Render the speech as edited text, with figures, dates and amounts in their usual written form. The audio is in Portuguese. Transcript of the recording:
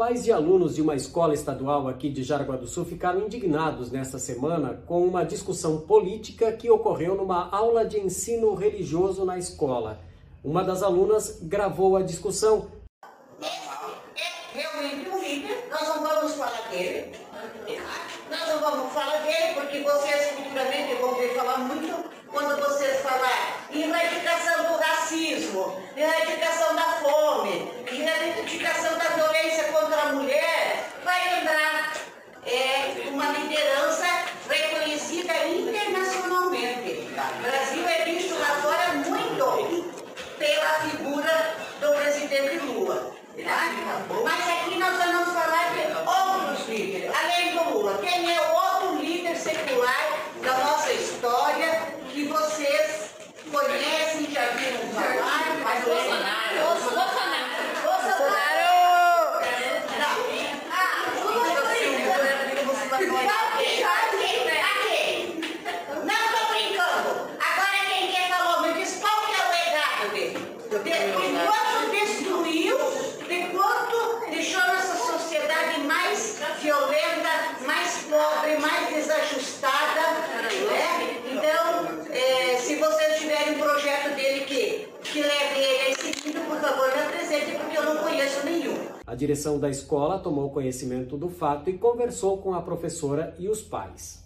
Pais de alunos de uma escola estadual aqui de Jaraguá do Sul ficaram indignados nesta semana com uma discussão política que ocorreu numa aula de ensino religioso na escola. Uma das alunas gravou a discussão. Realmente um líder, nós não vamos falar dele. Nós não vamos falar dele porque vocês futuramente vão ver falar muito quando vocês falar em erradicação do racismo, erradicação da fome, erradicação da violência contra a mulher, vai entrar uma liderança reconhecida internacionalmente. O Brasil é visto lá fora muito pela figura do presidente Lula. Mas aqui nós vamos falar de outros líderes, além do Lula. Quem é o outro líder secular da nossa história que vocês conhecem, já viram falar? Mas Bolsonaro. Não estou brincando. Agora quem quer falou, me diz qual que é o legado dele. Enquanto destruiu, enquanto deixou nossa sociedade mais violenta, mais pobre, mais desajustada, né? Então, se vocês tiverem um projeto dele que leve ele a esse sentido, por favor, me apresente, porque eu não conheço nenhum. A direção da escola tomou conhecimento do fato e conversou com a professora e os pais.